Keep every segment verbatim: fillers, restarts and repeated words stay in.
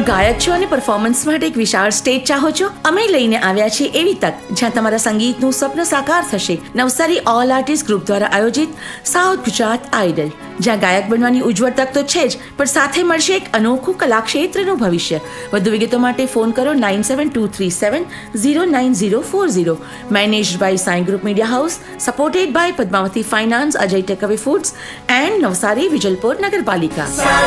ગાયક છો અને પરફોર્મન્સ માટે એક વિશાળ સ્ટેજ ચાહો છો? અમે લઈને આવ્યા છીએ એવી તક જ્યાં તમારા સંગીતનું સ્વપ્ન સાકાર થશે. નવસારી ઓલ આર્ટિસ્ટ ગ્રુપ દ્વારા આયોજિત સાઉથ ગુજરાત આઇડલ, જ્યાં ગાયક બનવાની ઉજ્જવળ તક તો છે જ, પણ સાથે મળશે એક અનોખું કલાક્ષેત્રનું ભવિષ્ય. વધુ વિગતો માટે ફોન કરો nine seven two three seven zero nine zero four zero. Managed by Sai group media house, supported by Padmavati finance, Ajay takeaway foods and Navsari Vijalpor Nagarpalika.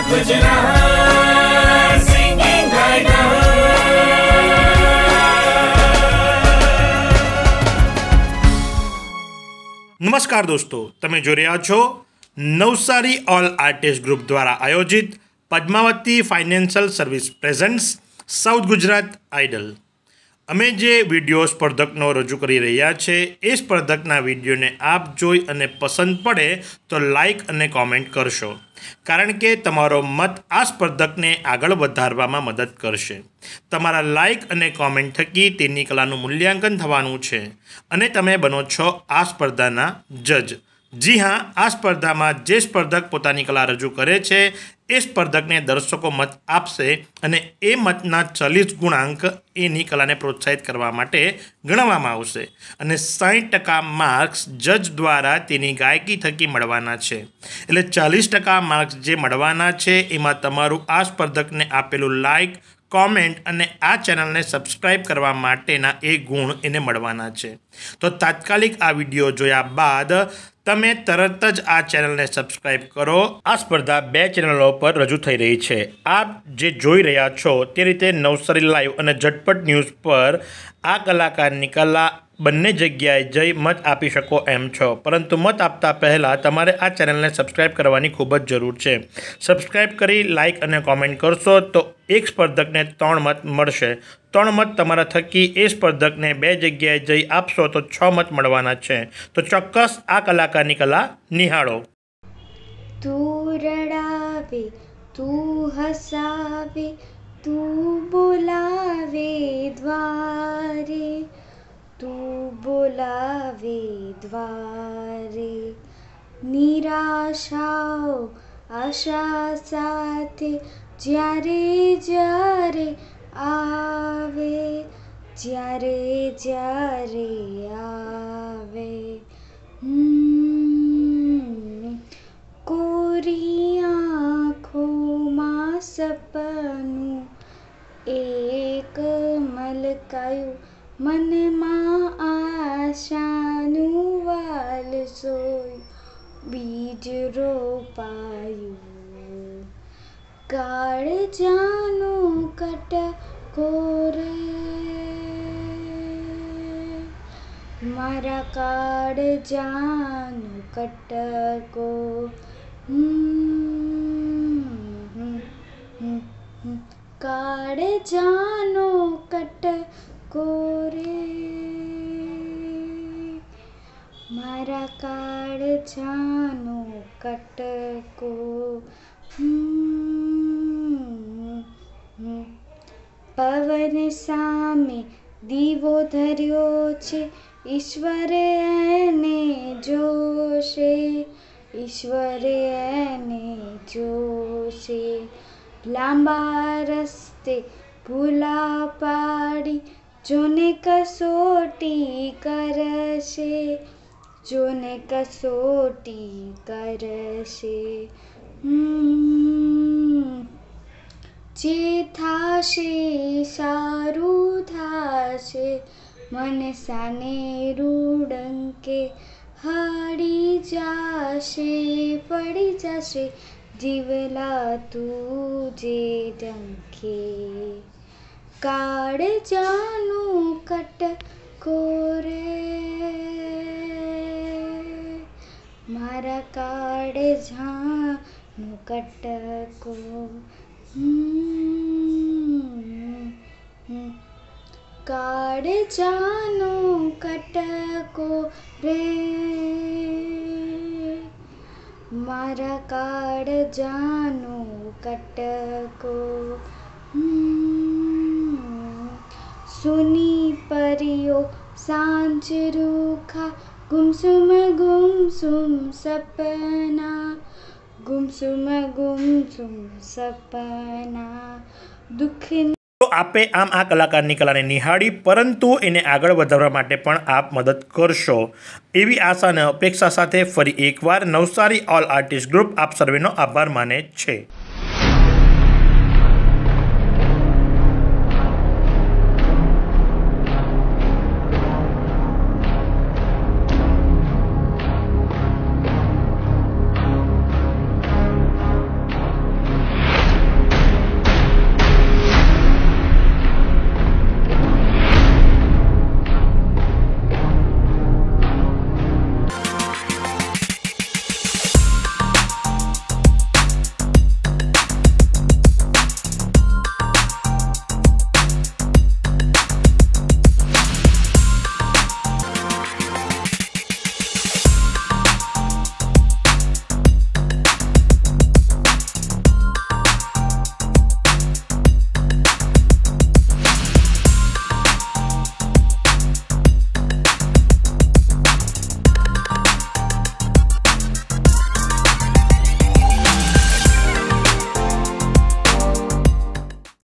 નમસ્કાર દોસ્તો, તમે જોઈ રહ્યા છો નવસારી ઓલ આર્ટિસ્ટ ગ્રુપ દ્વારા આયોજિત Padmavati financial service presents south Gujarat idol. અમે જે વિડીયો સ્પર્ધકનો રજૂ કરી રહ્યા છે એ સ્પર્ધકના વિડીયોને આપ જોઈ અને પસંદ પડે તો લાઇક અને કોમેન્ટ કરશો, કારણ કે તમારો મત આ સ્પર્ધકને આગળ વધારવામાં મદદ કરશે. તમારા લાઇક અને કોમેન્ટ થકી તેની કલાનું મૂલ્યાંકન થવાનું છે અને તમે બનો છો આ સ્પર્ધાના જજ. જી હા, આ સ્પર્ધામાં જે સ્પર્ધક પોતાની કલા રજૂ કરે છે એ સ્પર્ધકને દર્શકો મત આપશે અને એ મતના ચાલીસ ગુણાંક એની કલાને પ્રોત્સાહિત કરવા માટે ગણવામાં આવશે અને સાઠ ટકા માર્ક્સ જજ દ્વારા તેની ગાયકી થકી મળવાના છે. એટલે ચાલીસ ટકા માર્ક્સ જે મળવાના છે એમાં તમારું આ સ્પર્ધકને આપેલું લાઇક, કોમેન્ટ અને આ ચેનલને સબસ્ક્રાઈબ કરવા માટેના એ ગુણ એને મળવાના છે. તો તાત્કાલિક આ વિડીયો જોયા બાદ તમે તરત જ આ ચેનલને સબસ્ક્રાઈબ કરો. આ સ્પર્ધા બે ચેનલો પર રજૂ થઈ રહી છે. આપ જે જોઈ રહ્યા છો તે રીતે નવસારી લાઈવ અને ઝટપટ ન્યૂઝ પર આ કલાકારની કલા બંને જગ્યાએ જઈ મત આપી શકો એમ છો, પરંતુ મત આપતા પહેલાં તમારે આ ચેનલને સબસ્ક્રાઈબ કરવાની ખૂબ જ જરૂર છે. સબસ્ક્રાઈબ કરી લાઇક અને કોમેન્ટ કરશો તો એક સ્પર્ધકને ત્રણ મત મળશે. ત્રણ મત તમારા થકી એ સ્પર્ધકને બે જગ્યાએ જઈ આપશો તો છ મત મળવાના છે. તો ચોક્કસ આ કલાકારની કલા નિહાળો. તું રડાવે, તું હસાવે, તું બોલાવે દ્વારે, તું બોલાવે દ્વારે. નિરાશાઓ આશા સાથે જ્યારે જ્યારે આવે, જ્યારે જ્યારે આવે. કોરી આંખોમાં સપનું એક મલકાયું, મનમાં આશાનું વાલ સોયું, બીજ રોપાયું. કાળજાનું કટકો રે મારા કાળજાનું કટકો. કાળજાનો કટકો રે મારા કાળજાનો કટકો. પવન સામે દીવો ધર્યો છે, ઈશ્વરે એને જોશે, ઈશ્વરે એને જોશે. લાંબા રસ્તે ભૂલા પાડી જોને કસોટી કરશે, જોને કસોટી કરશે. જે થાશે સારું થાશે, મને સાને રૂડંકે હાડી જાશે, પડી જશે જીવલા તુજે ડંકે. કાળજાનું કટકો રે મારા કાળજાનું કટકો. કાળજાનો કટકો રે મારા કાળજાનો કટકો. સુની परियो सांझ रूखा गुमसुम गुमसुम सपना ગુમસુમ ગુમસુમ સપના દુઃખ તો આપે આમ આ કલાકારની કલાને નિહાળી, પરંતુ એને આગળ વધારવા માટે પણ આપ મદદ કરશો એવી આશા અને અપેક્ષા સાથે ફરી એકવાર નવસારી ઓલ આર્ટિસ્ટ ગ્રુપ આપ સર્વેનો આભાર માને છે.